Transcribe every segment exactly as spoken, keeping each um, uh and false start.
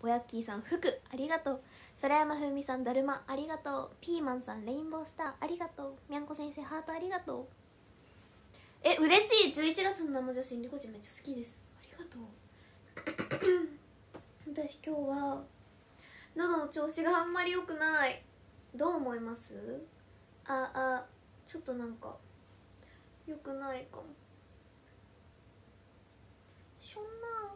ぼやっきーさん服ありがとう、そらやまふみさんだるまありがとう、ピーマンさんレインボースターありがとう、みゃんこ先生ハートありがとう。え嬉しい。じゅういちがつの生写真リコちゃんめっちゃ好きです、ありがとう私今日は喉の調子があんまり良くない。どう思います？ああちょっとなんか良くないかも。しょんな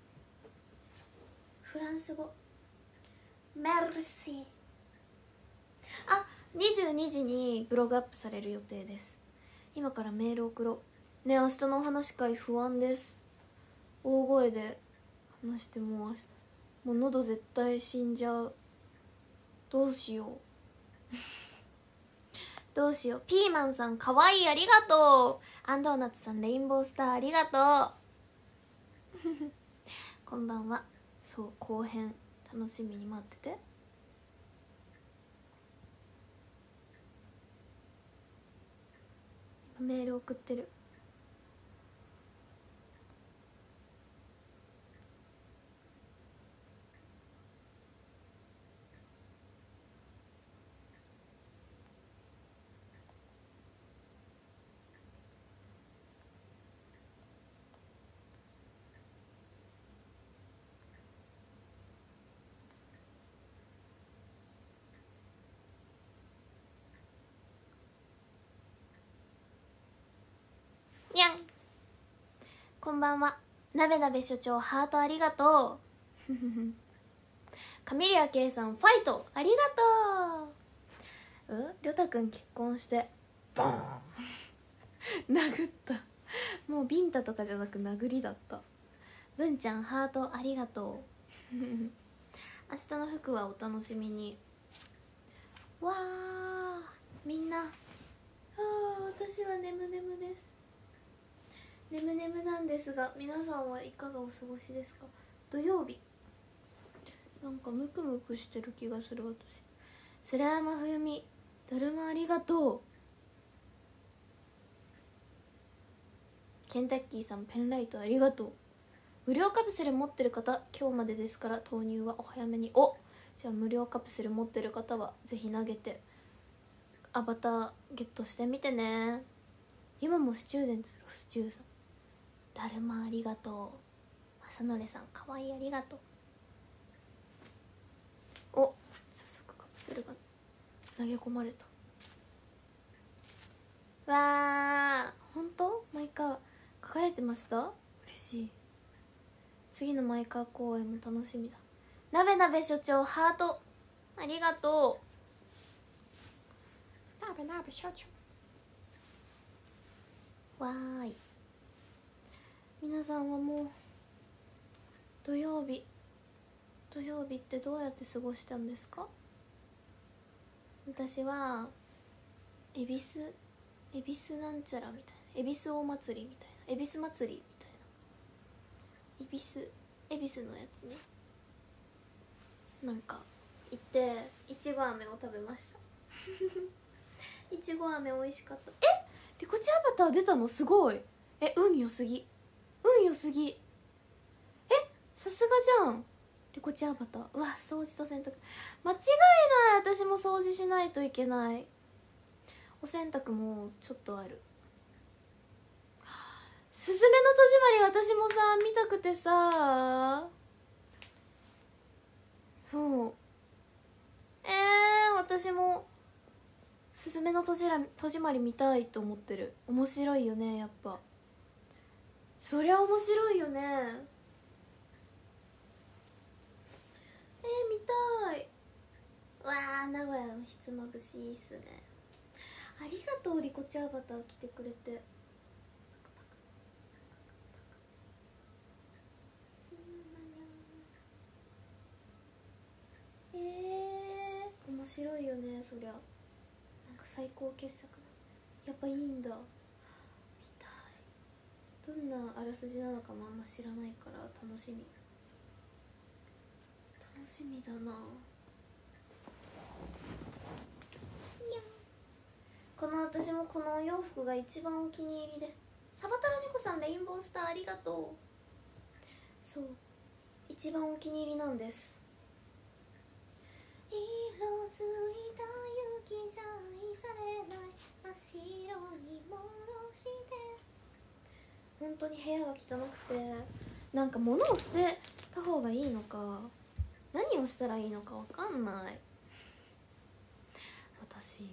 フランス語メルシー。あ、にじゅうにじにブログアップされる予定です。今からメール送ろうね。明日のお話し会不安です。大声で話してもうもう喉絶対死んじゃう。どうしようどうしよう。ピーマンさんかわいいありがとう、アンドーナツさんレインボースターありがとうこんばんは。そう後編楽しみに待ってて。メール送ってる。にゃんこんばんは。なべなべ所長ハートありがとうカミリア K さんファイトありがとう。うんりょたくん結婚してボーン殴った。もうビンタとかじゃなく殴りだった。文ちゃんハートありがとう明日の服はお楽しみに。わーみんな、あー私は眠眠です。眠眠なんですが皆さんはいかがお過ごしですか？土曜日なんかムクムクしてる気がする私。白山冬美だるまありがとう。ケンタッキーさんペンライトありがとう。無料カプセル持ってる方今日までですから投入はお早めに。おじゃあ無料カプセル持ってる方はぜひ投げてアバターゲットしてみてね。今もスチューデンツロスチューさんだるまありがとう。正則さんかわいいありがとう。お早速カプセルが投げ込まれた。わーほんとマイカー輝いてました。嬉しい。次のマイカー公演も楽しみだ。なべなべ所長ハートありがとう。なべなべ所長わーい。皆さんはもう土曜日土曜日ってどうやって過ごしたんですか？私は恵比寿恵比寿なんちゃらみたいな、恵比寿お祭りみたいな、恵比寿祭りみたいな、恵比寿恵比寿のやつねなんか行っていちご飴を食べましたいちご飴美味しかった。えリコチアバター出たのすごい。え運良すぎ運良すぎ。えさすがじゃんリコチアバター。うわ掃除と洗濯間違いない。私も掃除しないといけない。お洗濯もちょっとある。すずめの戸締まり私もさ見たくてさ。そうえー、私もすずめの戸締まり見たいと思ってる。面白いよねやっぱ。そりゃ面白いよね。えー、見たい。わー名古屋のひつまぶしいいっすね。ありがとうリコチアバター来てくれて。えー、面白いよねそりゃ。なんか最高傑作だ。やっぱいいんだ。見たい。どんなあらすじなのかもあんま知らないから楽しみ楽しみだな。この私もこのお洋服が一番お気に入りで。サバタラネコさんレインボースターありがとう。そう一番お気に入りなんです。 色づいた雪じゃ愛されない真っ白に戻して。本当に部屋が汚くて、なんか物を捨てた方がいいのか何をしたらいいのか分かんない私。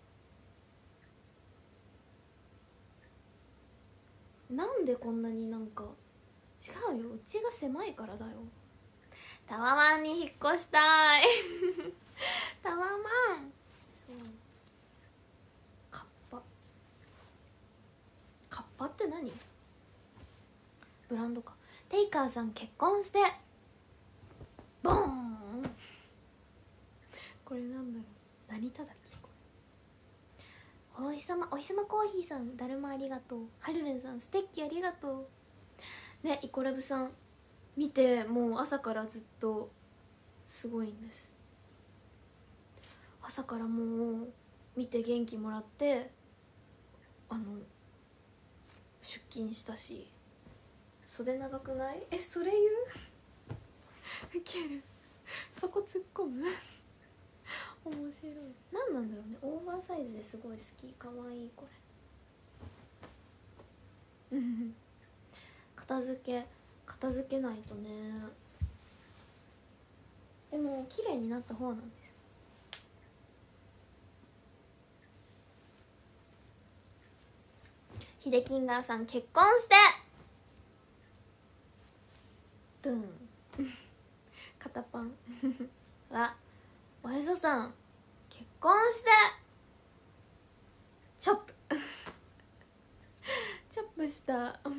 なんでこんなになんか違うよ、うちが狭いからだよ。タワマンに引っ越したいタワマン。そう、カッパ。カッパって何？ブランドか。テイカーさん結婚してボーン。これなんだろう、何ただき。お日様お日様コーヒーさんだるまありがとう。はるるんさんステッキありがとうね。イコラブさん見て、もう朝からずっとすごいんです。朝からもう見て元気もらってあの出勤したし。袖長くない？え、それ言うウケるそこ突っ込む面白い。何なんだろうね、オーバーサイズですごい好き。かわいいこれ片付け片付けないとね。でも綺麗になった方なんです。ヒデキンガーさん結婚してドゥン肩パンはおへそさん結婚してチョップチョップしたチョッ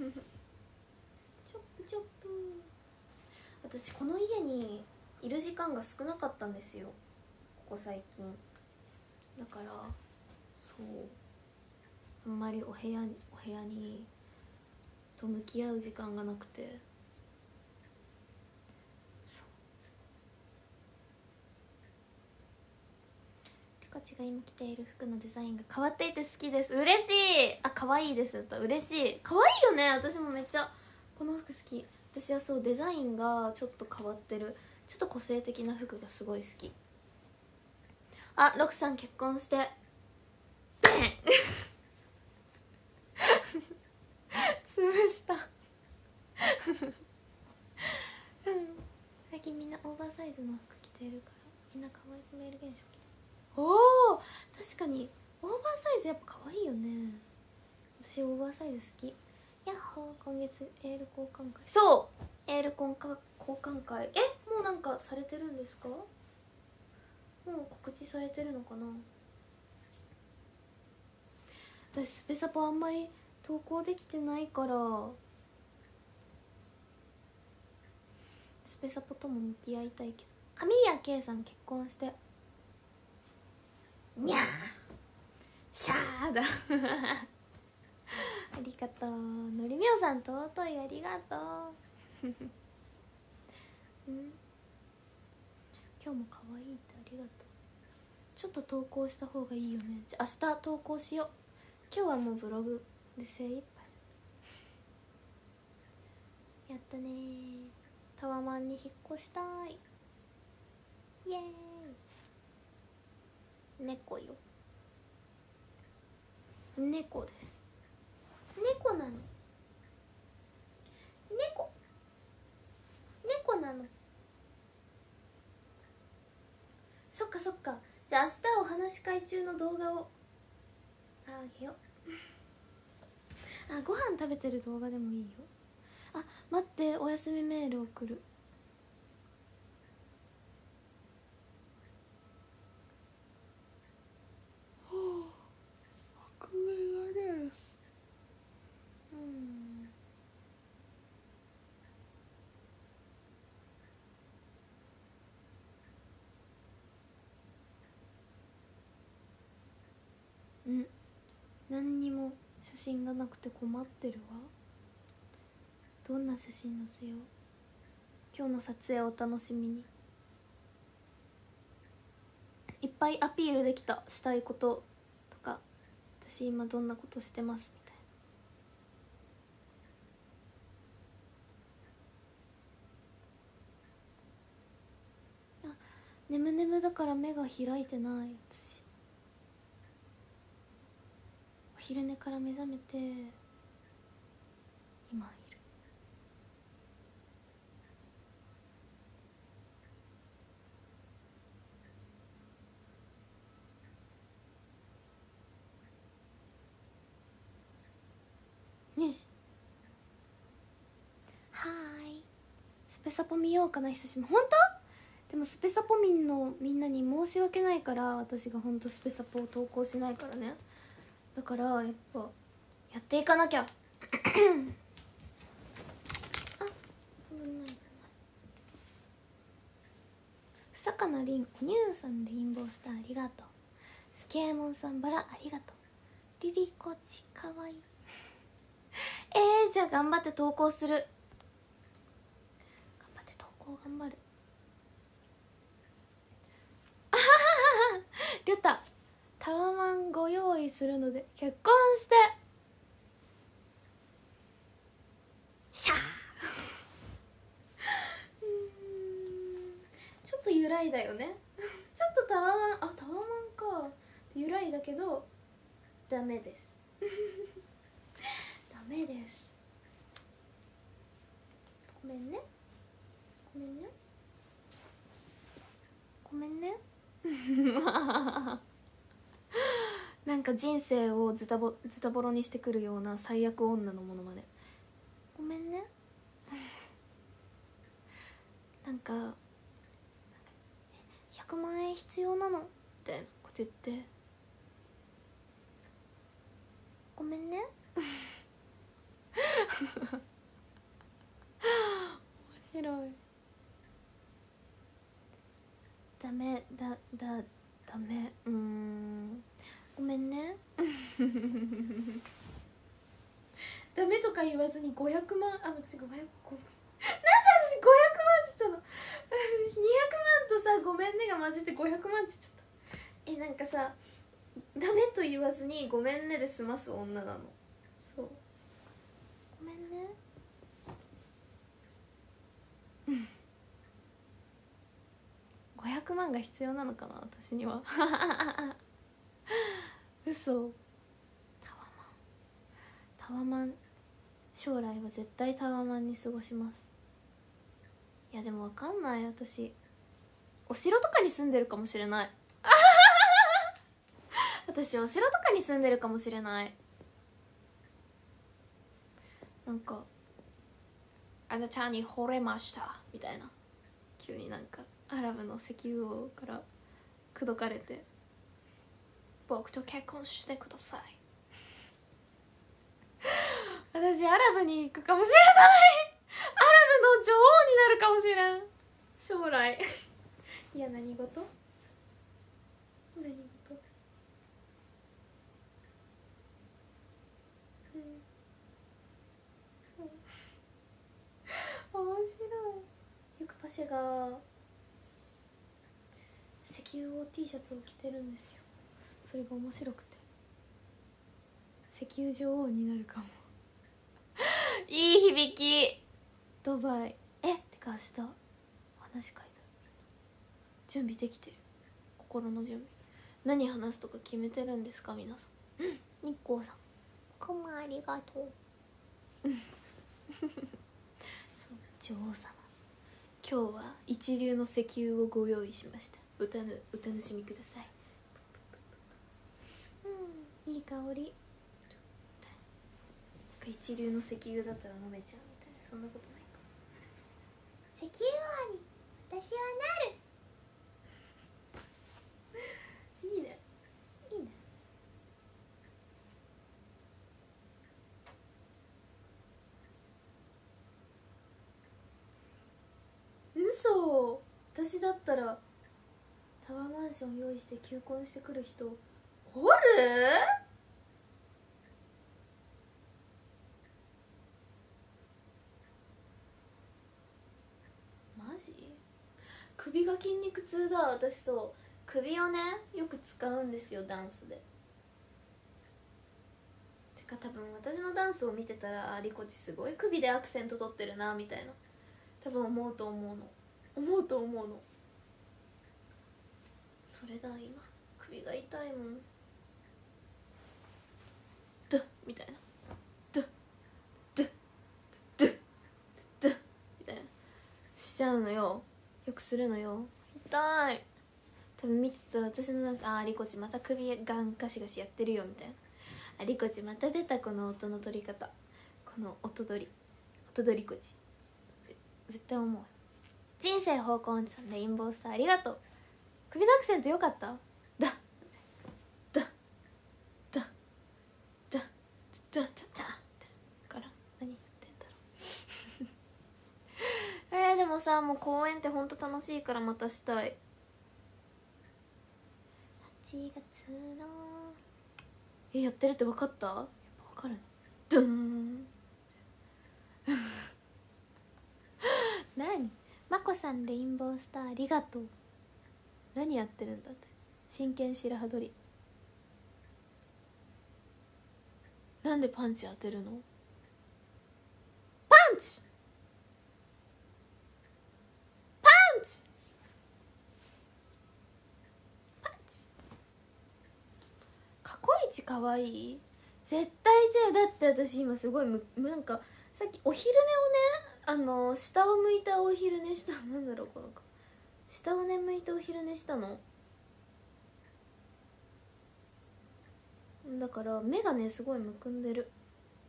プチョップ。私この家にいる時間が少なかったんですよ、ここ最近。だからそうあんまりお部屋お部屋にと向き合う時間がなくて。リカチが今着ている服のデザインが変わっていて好きです。嬉しい。あ、可愛いです。嬉しい。可愛いよね。私もめっちゃこの服好き。私はそうデザインがちょっと変わってる、ちょっと個性的な服がすごい好き。あ、ロクさん結婚して潰した最近みんなオーバーサイズの服着てるからみんな可愛く見える現象。おお、確かにオーバーサイズやっぱ可愛いよね。私オーバーサイズ好き。ヤッホー、今月エール交換会。そうエール交換交換会。え、もうなんかされてるんですか？もう告知されてるのかな。私スペサポあんまり投稿できてないからスペサポとも向き合いたいけど。カミリア K さん結婚してにゃーシャーだありがとう。のりみょうさん尊いありがとううん今日も可愛いってありがとう。ちょっと投稿した方がいいよね。じゃあ明日投稿しよう。今日はもうブログで精一杯やったね。タワマンに引っ越したい。イエーイ。猫よ、猫です。猫なの。猫猫なの。そっかそっか。じゃあ明日お話し会中の動画をあげようあ、ご飯食べてる動画でもいいよ。あ、待って、お休みメール送る。はあ、悪夢が出る。うんうん何にも写真がなくて困ってるわ。どんな写真載せよう。今日の撮影をお楽しみに。いっぱいアピールできた。したいこととか、私今どんなことしてますみたいな。あ、 眠眠だから目が開いてない私。お昼寝から目覚めて今いる。よし、はーい。スペサポ見ようかな久しぶり。本当？でもスペサポミンのみんなに申し訳ないから、私が本当スペサポを投稿しないからね。だからやっぱやっていかなきゃ。あ、危ない危ない。ふさかなりん、お乳さんレインボースターありがとう。スケエモンさんバラありがとう。リリコチかわいいえー、じゃあ頑張って投稿する。頑張って投稿頑張る。あはははりょたタワマンご用意するので結婚してシャーうーんちょっと揺らいだよねちょっとタワマン、あ、タワマンか揺らいだけどダメですダメです。ごめんねごめんねごめんねなんか人生をズタボズタボロにしてくるような最悪女のものまで。ごめんねなんかひゃくまんえん必要なのみたいなこと言ってごめんね面白い。ダメだだダメうーんごめんねダメとか言わずにごひゃくまん、あ、私ごひゃく、なんで私ごひゃくまんって言ったのにひゃくまんとさごめんねが混じってごひゃくまんって言っちゃった。え、なんかさダメと言わずにごめんねで済ます女なの。そうごめんねごひゃくまんが必要なのかな私には嘘。タワマンタワマン将来は絶対タワマンに過ごします。いやでも分かんない、私お城とかに住んでるかもしれない私お城とかに住んでるかもしれない。なんかあなたに惚れましたみたいな、急になんかアラブの石油王から口説かれて僕と結婚してください私アラブに行くかもしれないアラブの女王になるかもしれん将来いや何事何事、うん、そう面白い。ゆくぱしが石油王 T シャツを着てるんですよ。それが面白くて石油女王になるかもいい響き。ドバイえってか明日お話し会だ。準備できてる。心の準備何話すとか決めてるんですか皆さん。日光さんこんばんありがとうそう女王様今日は一流の石油をご用意しました。おたぬお楽しみください。うんいい香り。一流の石油だったら飲めちゃうみたいな、そんなことないか。石油王に私はなるいいねいいね。嘘。私だったらタワーマンション用意して求婚してくる人おる？マジ？首が筋肉痛だ。私そう首をねよく使うんですよダンスで。てか多分私のダンスを見てたらあリコチすごい首でアクセント取ってるなみたいな多分思うと思うの思うと思うのそれだ、今首が痛いもん。ドゥみたいな、ドゥドゥドゥドゥみたいなしちゃうのよ。よくするのよ。痛い。多分見てた私のダンス、あーリコチまた首ガンガシガシやってるよみたいな、あリコチまた出たこの音の取り方、この音取り音取りこち絶対思う。人生方向音痴さんレインボースターありがとう。首のアクセントよかった。だだだだだだだから何言ってんだろうえー、でもさもう公演ってほんと楽しいからまたしたい。はちがつのえやってるって分かった？やっぱ分かるね。ドゥーン何まこさんレインボースターありがとう。何やってるんだって。真剣白羽取り。なんでパンチ当てるの？パンチパンチパンチ過去一かわいい。絶対違う。だって私今すごいむなんかさっきお昼寝をね、あの下を向いたお昼寝した。なんだろうこの子下をね向いてお昼寝したのだから目がねすごいむくんでる。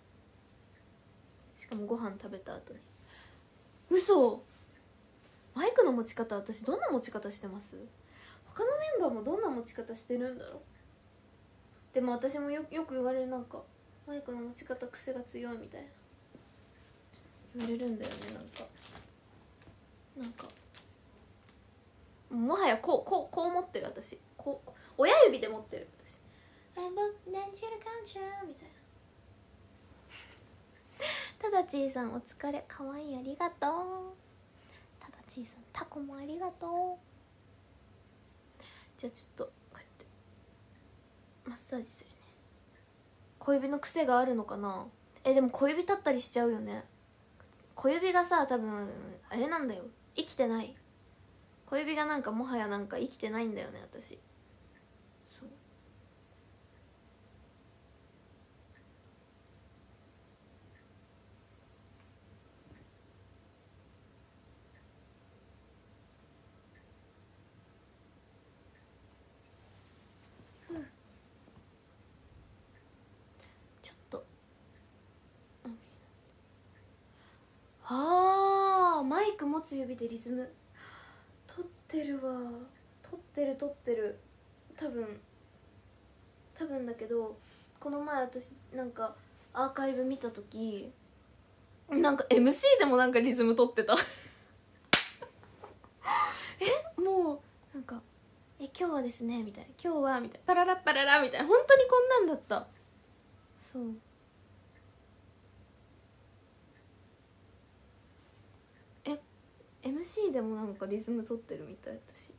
しかもご飯食べた後に。嘘。マイクの持ち方私どんな持ち方してます？他のメンバーもどんな持ち方してるんだろう。でも私も よ, よく言われる。なんかマイクの持ち方癖が強いみたいな言われるんだよね。なんかなんかもはやこうこうこう持ってる私。こう親指で持ってる私。みたいな。ただちーさんお疲れ。かわいいありがとう。ただちーさんタコもありがとう。じゃあちょっとこうやってマッサージするね。小指の癖があるのかな。えでも小指立ったりしちゃうよね。小指がさ多分あれなんだよ。生きてない。小指がなんかもはやなんか生きてないんだよね私。そうちょっとあーマイク持つ指でリズム取ってるわ。取ってる取ってる多分多分だけど、この前私なんかアーカイブ見た時なんか エムシー でもなんかリズム取ってたえもうなんかえ今日はですねみたいな、今日はみたいな、パララッパララみたいな、本当にこんなんだった。そう え エムシー でもなんかリズム取ってるみたい私。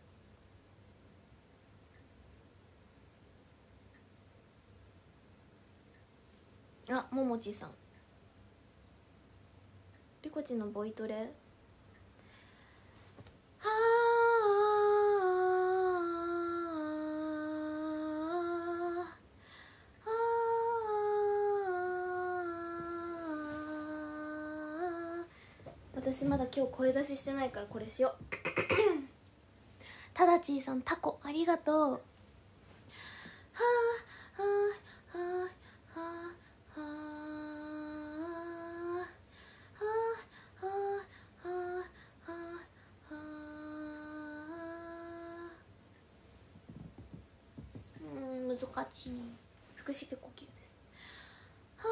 あももちさんリコチのボイトレは私まだ今日声出ししてないからこれしようただちーさんタコありがとう。はあはあはあはあはあはあはあうん難しい。腹式呼吸です。は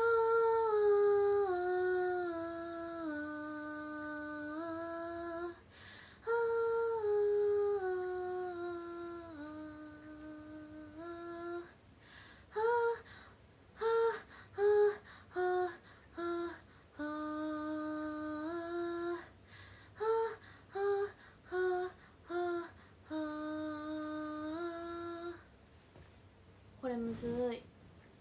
これむずい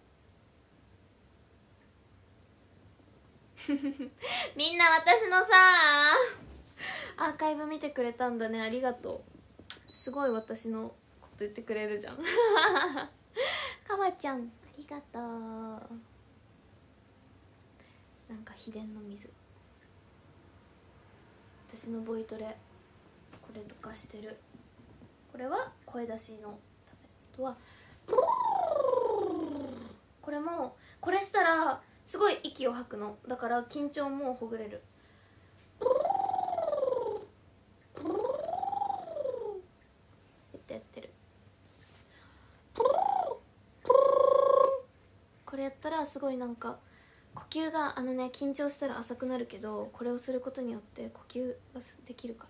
みんな私のさアーカイブ見てくれたんだね。ありがとう。すごい私の言ってくれるじゃんかばちゃんありがとう。なんか秘伝の水、私のボイトレこれとかしてる。これは声出しのため。あとはこれもこれしたらすごい息を吐くのだから緊張もほぐれる。ってやってる。これやったらすごいなんか呼吸があのね、緊張したら浅くなるけどこれをすることによって呼吸ができるから。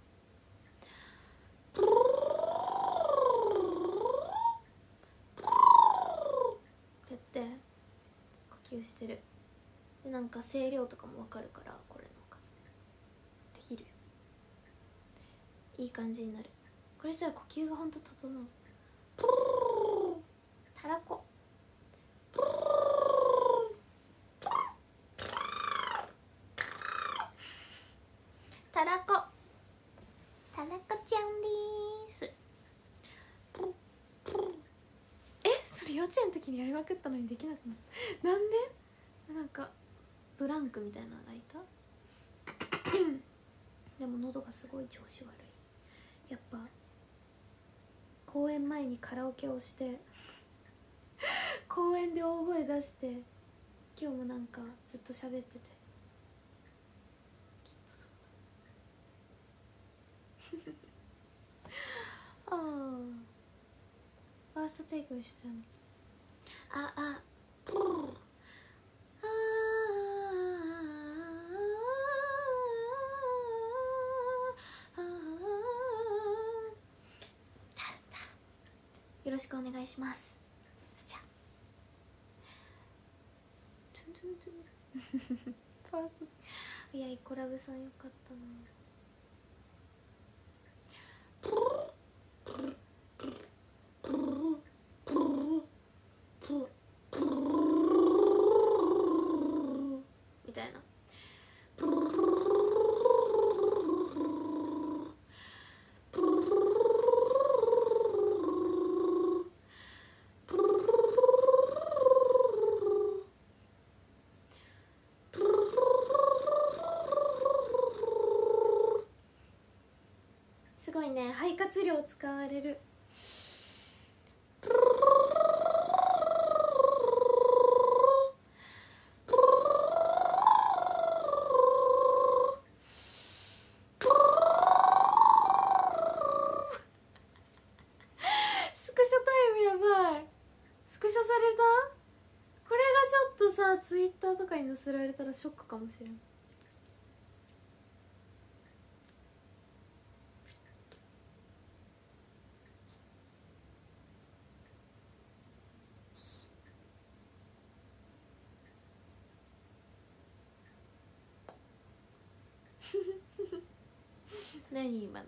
ってやって呼吸してる。でなんか声量とかも分かるからこれのおかげでできるよ。いい感じになる。これしたら呼吸がほんと整う。たらこたらこたらこちゃんでーす。え、それ幼稚園の時にやりまくったのにできなくなった。なんで？なんかブランクみたいなのがいたでも喉がすごい調子悪い。やっぱ公演前にカラオケをして公園で大声出して今日もなんかずっと喋ってて、きっとそうだああファーストテイクしてます。あああよろしくお願いします。じゃあファースト、いやイコラブさんよかったな。みたいな。すごいね、肺活量使われる。スクショタイムやばい。スクショされた？これがちょっとさ、ツイッターとかに載せられたらショックかもしれん。何今の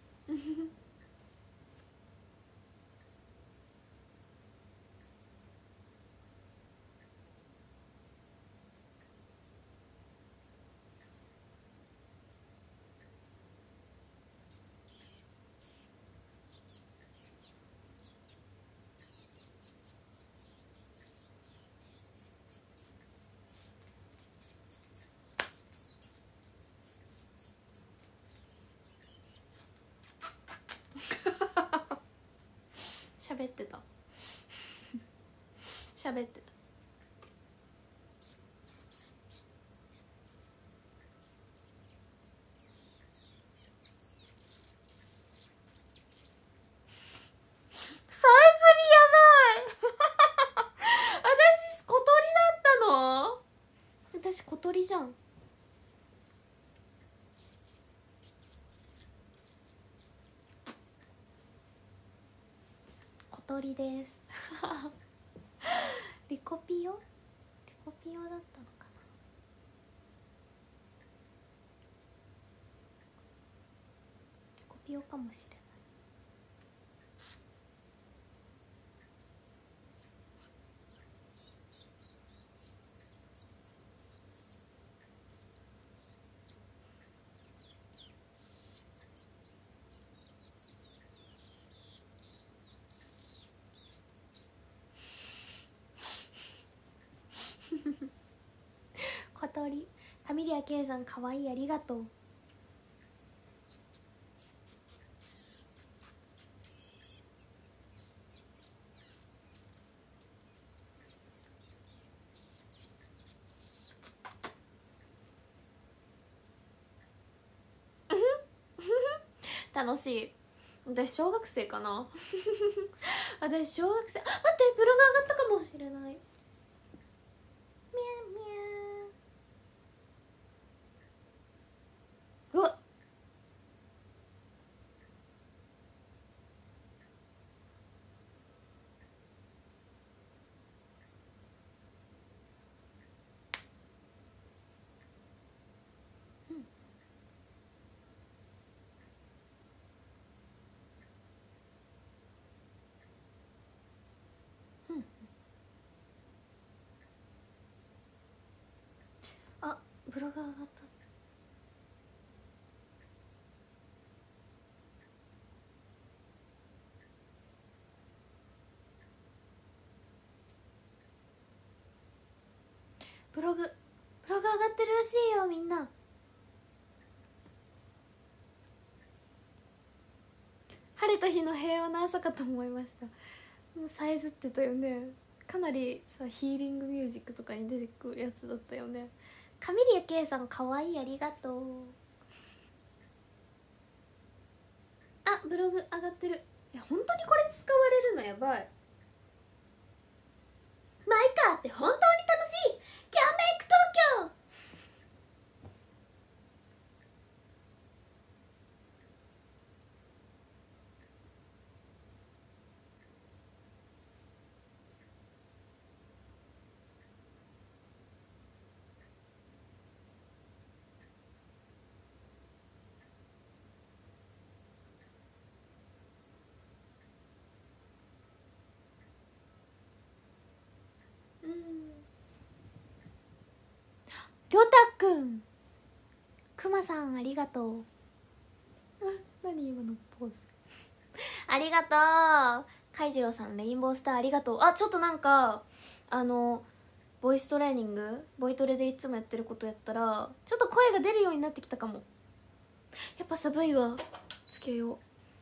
喋ってた喋ってた。さえずりやばい私小鳥だったの？私小鳥じゃん。小鳥ですリコピオリコピオだったのかな。リコピオかもしれない。 おり。カミリア K さんかわいい、ありがとう。楽しい。私小学生かな私小学生。あ、待って、ブログ上がったかもしれない。みゃみゃうわっ、あ、ブログ上がった。ブログブログ上がってるらしいよ、みんな。晴れた日の平和な朝かと思いました。もうさえずってたよね。かなりさ、ヒーリングミュージックとかに出てくるやつだったよね。カミリア K さんかわいい、ありがとう。あ、ブログ上がってる。いや、本当にこれ使われるのやばい。マイカーって本当に楽しい。キャンメイク東京。うん、りょうたくん、くまさんありがとう。あ、何今のポーズありがとう。海次郎さんレインボースターありがとう。あ、ちょっとなんかあのボイストレーニング、ボイトレでいつもやってることやったらちょっと声が出るようになってきたかも。やっぱ寒いわ。つけよ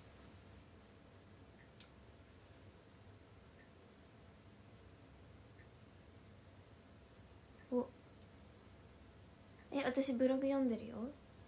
う。お、え、私ブログ読んでるよ。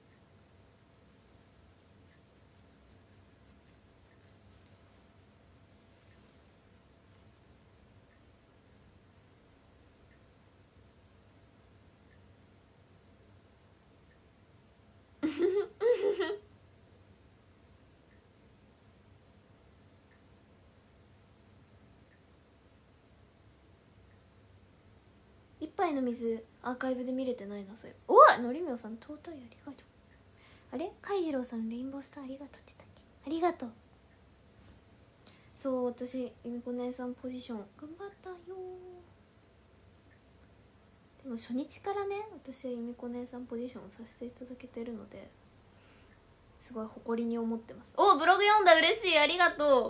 一杯の水アーカイブで見れてないな、それ。おわ、のりみょうさん尊い、ありがとう。あれ、海次郎さんレインボースターありがとうって言ったっけ。ありがとう。そう、私ゆみこ姉さんポジション頑張ったよ。でも初日からね、私はゆみこ姉さんポジションをさせていただけてるのですごい誇りに思ってます。お、ブログ読んだ、嬉しい、ありがとう。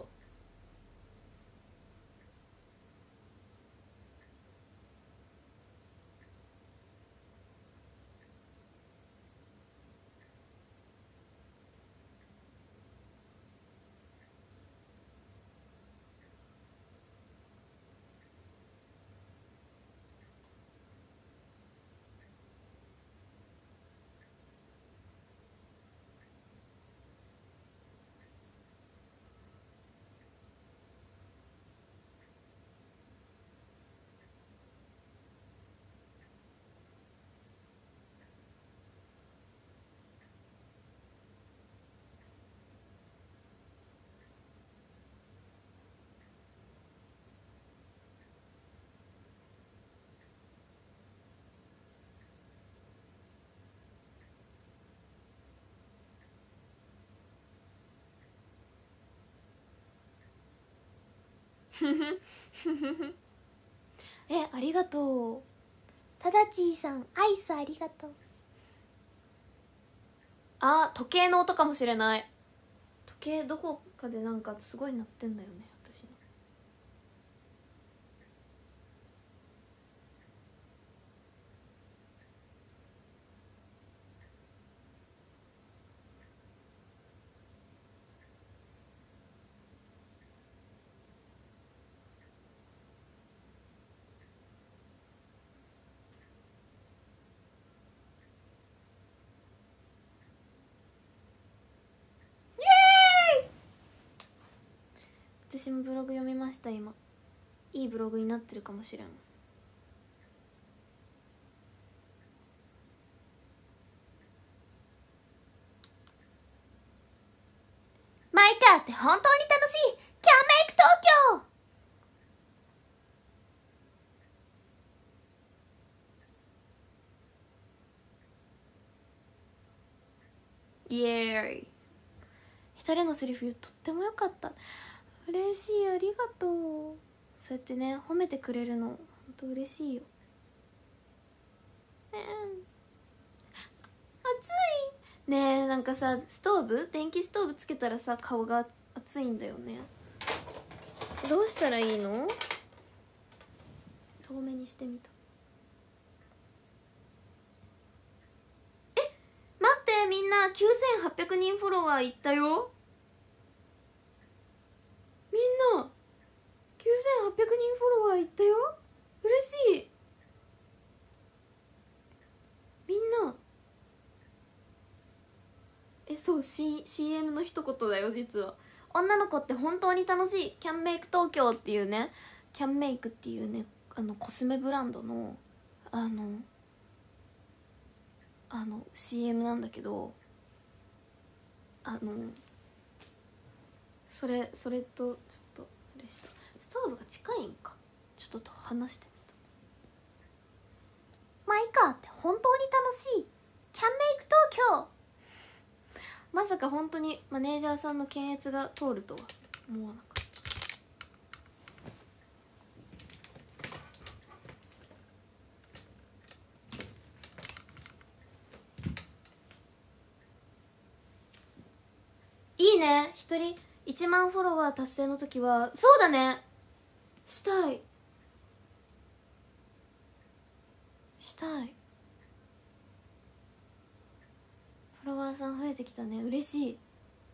え、ありがとう。ただちーさんアイスありがとう。あ、時計の音かもしれない。時計どこかでなんかすごい鳴ってんだよね、私の。 私もブログ読みました。今いいブログになってるかもしれん。マイカーって本当に楽しい。キャンメイク東京。イエーイ。一人のセリフとってもよかった。嬉しい、ありがとう。そうやってね褒めてくれるのほんと嬉しいよ。うん、暑いねえ。なんかさストーブ電気ストーブつけたらさ顔が熱いんだよね。どうしたらいいの？遠目にしてみた。え、待って、みんなきゅうせんはっぴゃくにんフォロワーいったよ。みんなきゅうせんはっぴゃくにんフォロワーいったよ。嬉しい。みんなえ、そう、C、シーエム の一言だよ。実は女の子って本当に楽しい。キャンメイク東京っていうね、キャンメイクっていうね、あのコスメブランドのあのあの シーエム なんだけど、あのそれそれとちょっとあれした。ストーブが近いんか。ちょっと話してみた。マイカーって本当に楽しい。キャンメイク東京。まさか本当にマネージャーさんの検閲が通るとは思わなかった。いいね。一人いちまんフォロワー達成の時はそうだね、したいしたい。フォロワーさん増えてきたね。嬉しい。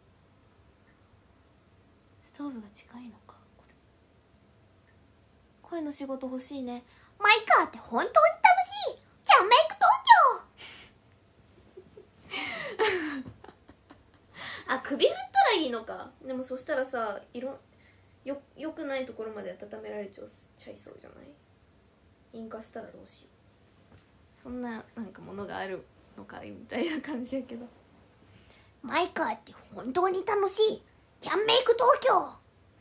ストーブが近いのか。これ声の仕事欲しいね。マイカーって本当に楽しい。キャンメイク東京。あ、首振ったらいいのか。でもそしたらさ、色よよくないところまで温められちゃいそうじゃない？引火したらどうしよう。そんななんかものがあるのかいみたいな感じやけど。マイカーって本当に楽しい。キャンメイク東京。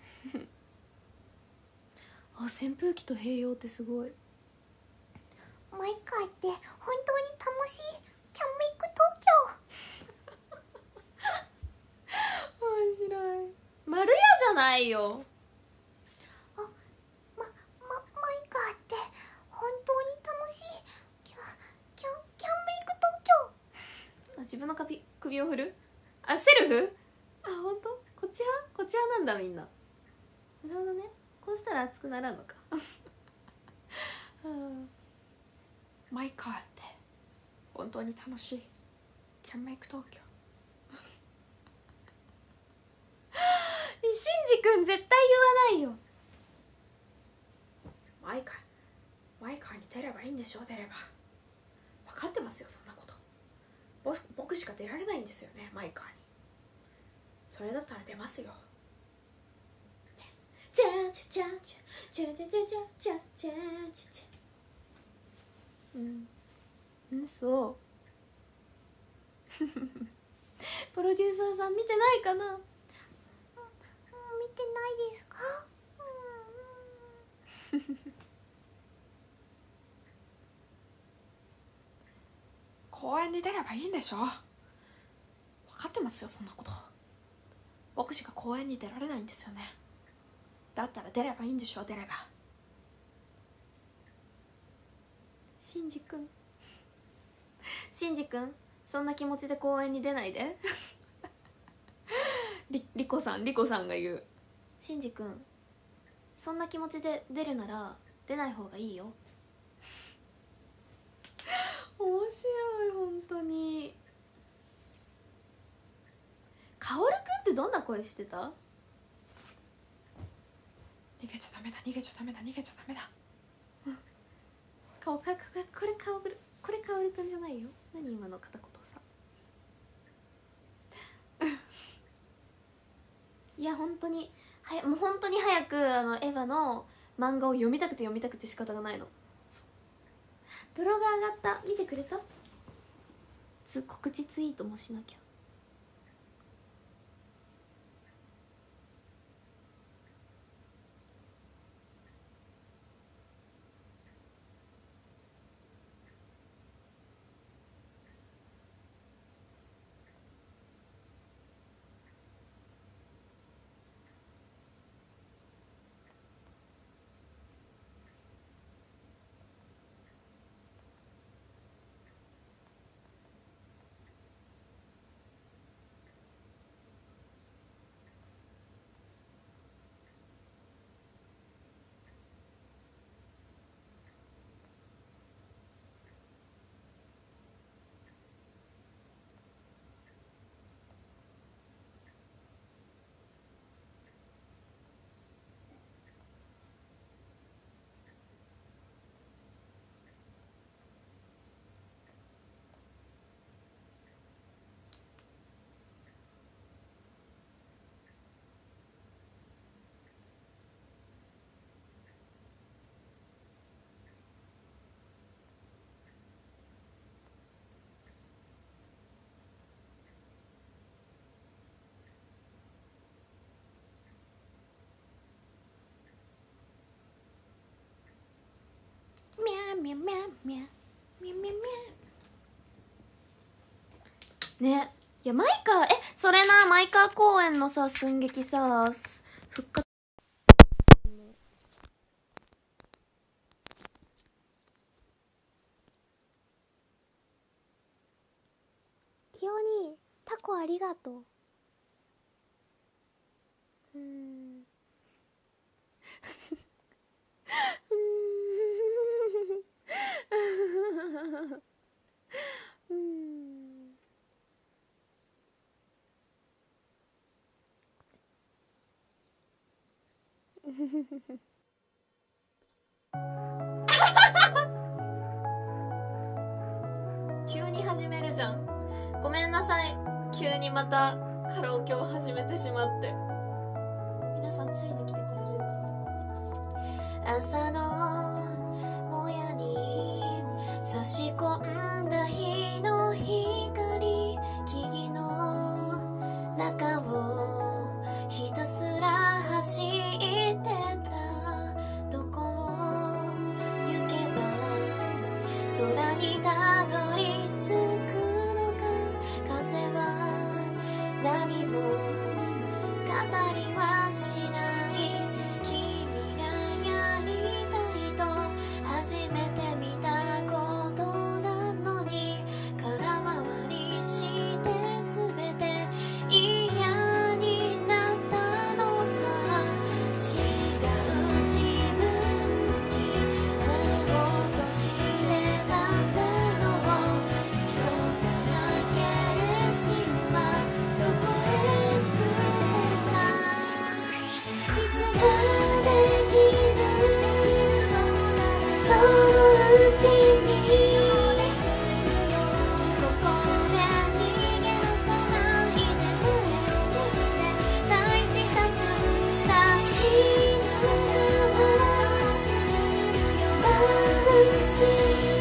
あ、扇風機と併用ってすごい。マイカーって本当に楽しい。キャンメイク東京。面白い。丸屋じゃないよ。あ、ま、ま、マイカーって本当に楽しい。キャ、キャン、キャンメイク東京。あ、自分の首、首を振る。あ、セルフ。あ、本当？こっち派？こっち派なんだみんな。なるほどね。こうしたら熱くならんのか。マイカーって本当に楽しい。キャンメイク東京。シンジ君絶対言わないよ。マイカー、マイカーに出ればいいんでしょ。出れば分かってますよ、そんなこと。僕、僕しか出られないんですよね、マイカーに。それだったら出ますよ。じゃんちゃちゃんちゃちゃちゃちゃちゃちゃちゃちゃちゃ。うんうん、そうプロデューサーさん見てないかな。うん、見てないですか。公園に出ればいいんでしょ。分かってますよ、そんなこと。僕しか公園に出られないんですよね。だったら出ればいいんでしょ。出れば。シンジ君、シンジ君、そんな気持ちで公園に出ないで。りリコさんリコさんが言う。シンジ君、そんな気持ちで出るなら出ない方がいいよ。面白い、本当に。カオルくんってどんな声してた？逃げちゃダメだ、逃げちゃダメだ、逃げちゃダメだ。顔かこれこれカオル、これカオルくんじゃないよ。何今の片言さ。 いや本当にはやもう本当に早くあのエヴァの漫画を読みたくて読みたくて仕方がないの。ブログ上がった、見てくれた？つ告知ツイートもしなきゃ。みゃーみゃみゃみゃみゃみゃみゃね。いやマイカー、えそれな、マイカー公演のさ寸劇さ復活キヨにタコありがとう。うーんうーん急に始めるじゃん。ごめんなさい、急にまたカラオケを始めてしまって。皆さんついに来てくれる。朝のもやに差し込んだ日の光、木々の中をひたすら走ってた。どこを行けば空にたどり着くのか。風は何も語りはしない。君がやりたいと初めて見たことなのに、空回りして全て嫌になったのか。違う自分になろうとしてたんだろう。密かな決心はどこへ捨てた。いつかできるそのうちに、ここで逃げ出さないでもう一人で大地立つんだ。いつかは眩しい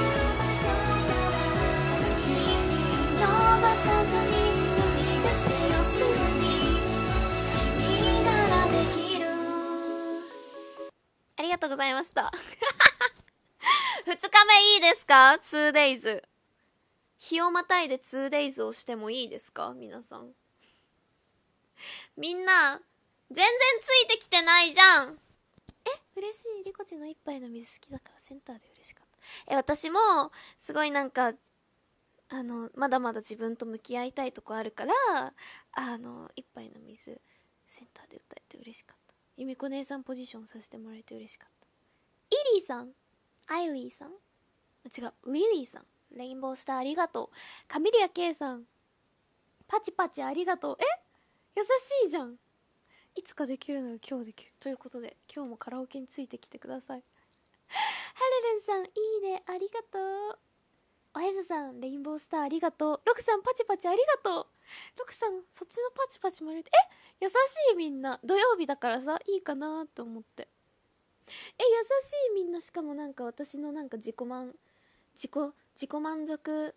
先に伸ばさずに踏み出せよすぐに、君ならできる。ありがとうございましたふつかめいいですか？ ツーデイズ 日をまたいで ツーデイズ をしてもいいですか皆さん。みんな全然ついてきてないじゃん。え嬉しい。リコチの一杯の水好きだからセンターで嬉しかった。え私もすごいなんかあのまだまだ自分と向き合いたいとこあるから、あの一杯の水センターで歌えて嬉しかった。ゆみこ姉さんポジションさせてもらえて嬉しかった。イリーさん、アイリーさん、違うリリーさん、レインボースターありがとう。カミリア K さん、パチパチありがとう。え優しいじゃん。いつかできるのよ今日できるということで、今日もカラオケについてきてください。ハレルンさんいいねありがとう。おへずさんレインボースターありがとう。ロクさんパチパチありがとう。ロクさんそっちのパチパチもありがとう。え優しいみんな。土曜日だからさ、いいかなと思って。え、優しいみんな。しかもなんか私のなんか自己満自己自己満足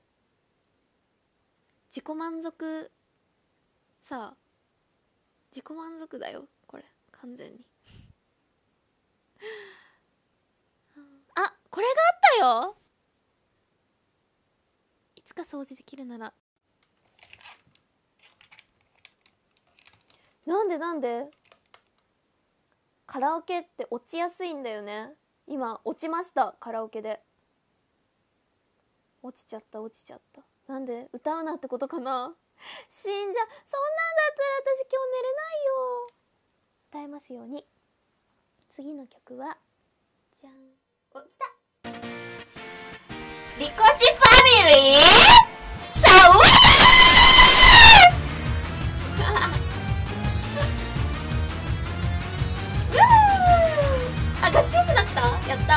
自己満足さあ、自己満足だよこれ完全に。あ、これがあったよ。いつか掃除できるなら。なんでなんでカラオケって落ちやすいんだよね。今落ちました。カラオケで落ちちゃった落ちちゃった。なんで歌うなってことかな。死んじゃ、そんなんだったら私今日寝れないよ。歌えますように。次の曲はじゃん。お、来た。リコチファミリーサワーあ、ガチでってなった。やった。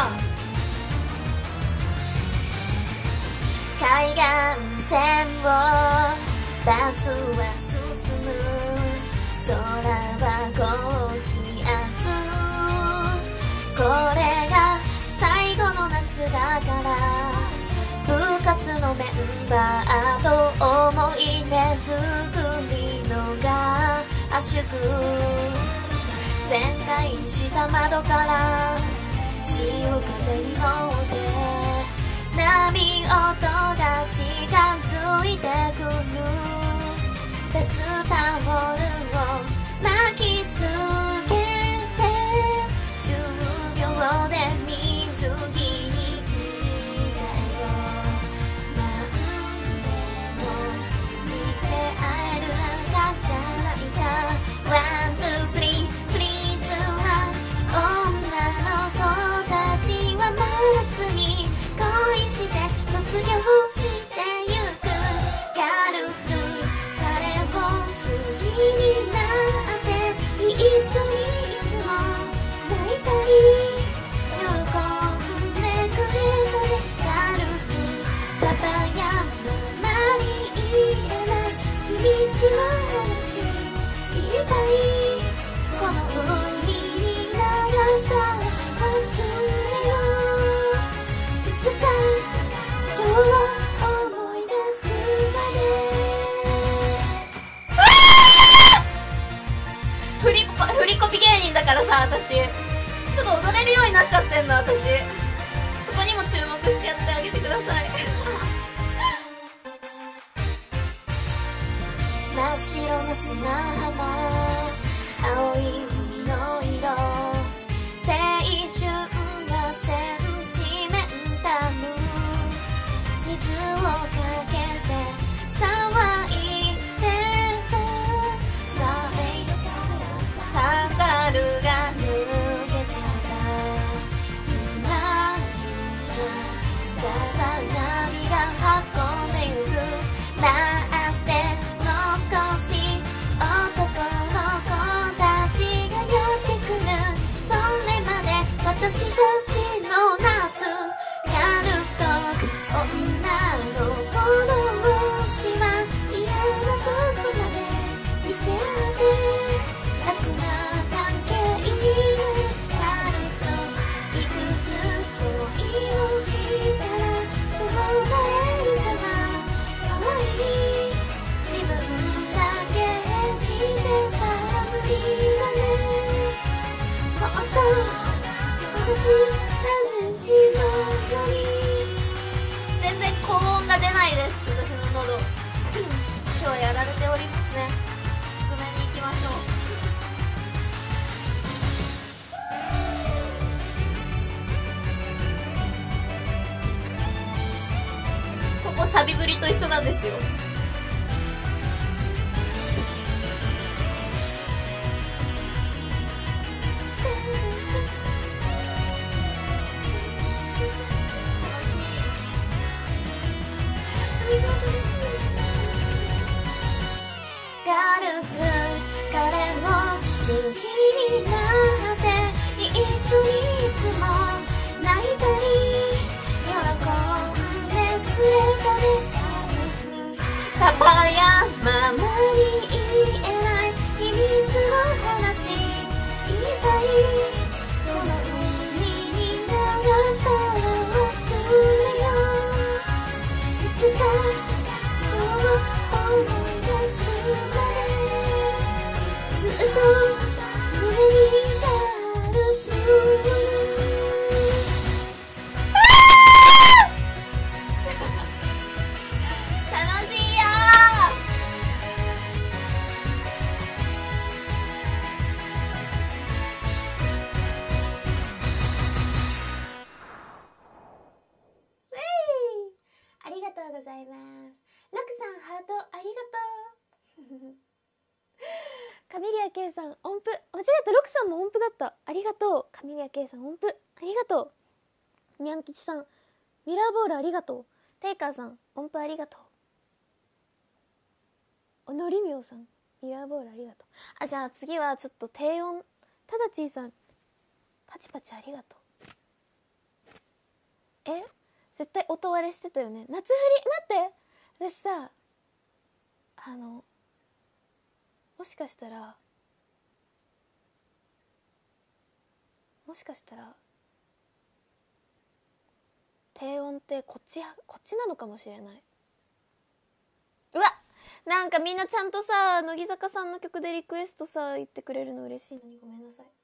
海岸線をバスは進む。空は高気圧。これが最後の夏だから、部活のメンバーと思い出作りのが圧縮。全開した窓から潮風に乗って波音が近づいてくる。ベスタオルを巻きつけてじゅうびょうで水着に着替えよう。何でも見せ合える仲じゃないか。ワンツースリースリーツーワン。女の子たちは真夏に恋して卒業してゆく。ガルス彼を好きになって一緒にいつも泣いたり喜んでくれたね。ガルスパパやママに言えない秘密の話言いたい。この海に流したら忘れよう。いつか今日を思い出すまで。フリコフリコピ芸人だからさ、私ちょっと踊れるようになっちゃってんの。私そこにも注目してやってあげてください。真っ白な砂浜、青い海の色、青春がセンチメンタル。水をかけて騒いでた。サンダルが脱げちゃった。今さざ波が運んでゆく。待ってもう少し男の子たちがやってくる。それまで私たちの夏。ガルストーク女の子同士は嫌なとこまで見せ合って楽な関係になる。ガルスといくつ恋をしたらそうなれるかな。可愛い自分だけ演じてたら無理だね。もっと私らしいのより。全然高音が出ないです、私の喉。今日はやられておりますね。低めに行きましょう。ここサビ振りと一緒なんですよ。ガルス彼を好きになって一緒にいつも泣いたり喜んですれたね。パパやママに言えない秘密ロクさんハートありがとうカミリア K さん音符間違えた。ロクさんも音符だった。ありがとう。カミリア K さん音符ありがとう。にゃん吉さんミラーボールありがとう。テイカーさん音符ありがとう。おのりみょうさんミラーボールありがとう。あ、じゃあ次はちょっと低音ただちーさんパチパチありがとう。え絶対音割れしてたよね。夏振り待って私さあのもしかしたらもしかしたら低音ってこっちこっちなのかもしれない。うわなんかみんなちゃんとさ乃木坂さんの曲でリクエストさ言ってくれるの嬉しいのにごめんなさい。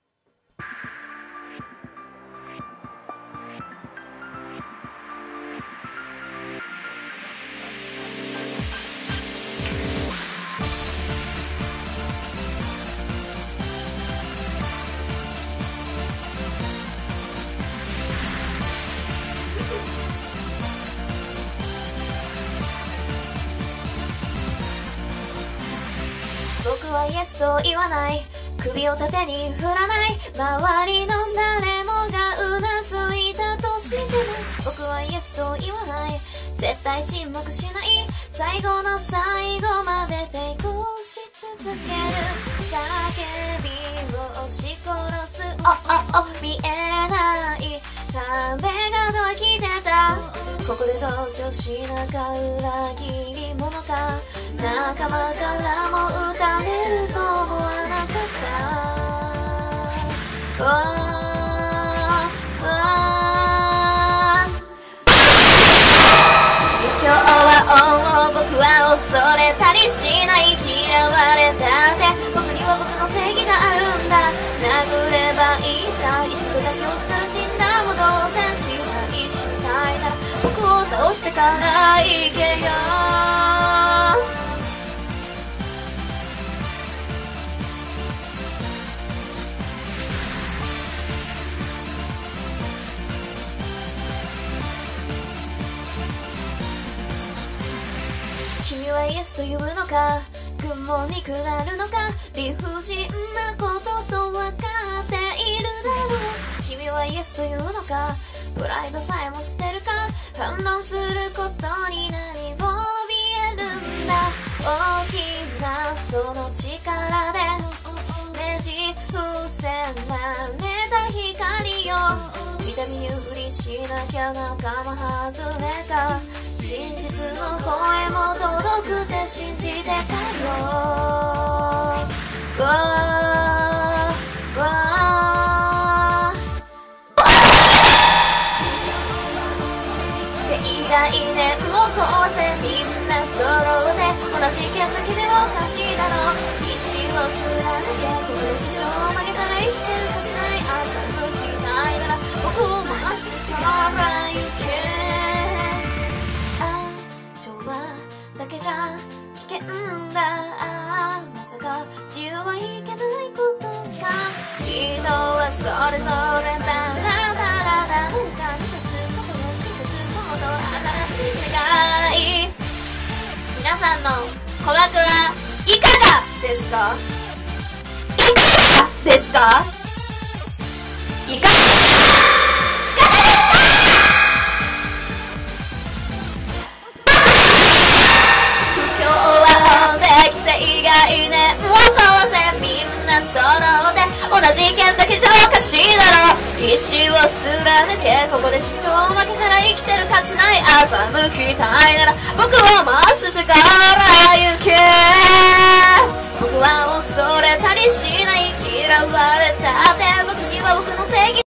僕はイエスと言わない、首を縦に振らない、周りの誰もがうなずいたとしても僕はイエスと言わない、絶対沈黙しない、最後の最後まで抵抗し続ける、叫びを押し殺す、おおお見えない壁がどき出た、ここで同情しなか裏切り者か、仲間からも撃たれると思わなかった、今日は王を僕は恐れたりしない、嫌われたって僕には僕の正義があるんだ、殴ればいいさ、一度だけ押したら死んだも同然支配したいなら僕を倒してから行けよ、君はイエスと呼ぶのか、雲に下るのか、理不尽なことと分かっているだろう、君はイエスというのか、プライドさえも捨てるか、反論することに何を怯えるんだ、大きなその力でねじ伏せられた光を見た見ぬふりしなきゃ仲間外れか、真実の声も届くって信じてたよ、わーわー盛大年を壊せ、みんな揃って同じ剣だけでおかしいだろう、意志を貫け、ここで主張を曲げたら生きてる価値ない、朝向きたいなら僕を回す力行け、だけじゃ危険だ、あまさか自由はいけないことか、人はそれぞれだらだらだ、何か満たすことで気づくほど新しい世界、皆さんの鼓膜はいかがですか、いかがですか、いかが今日は適正概念を壊せ、みんな揃って同じ意見だけじゃおかしいだろう、意志を貫け、ここで主張を負けたら生きてる価値ない、欺きたいなら僕を回